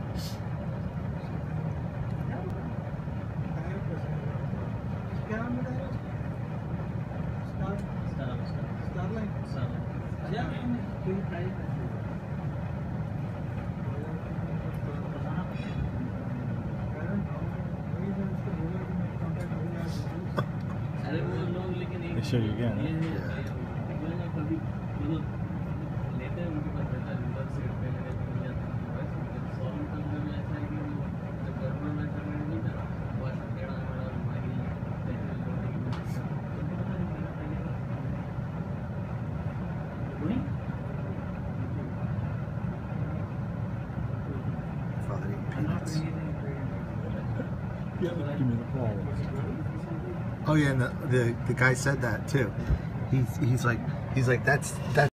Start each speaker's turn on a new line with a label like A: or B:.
A: They show you again.
B: Father eating peanuts.
A: Yeah, give me the ball.
B: Oh yeah, and the guy said that too. He's like that's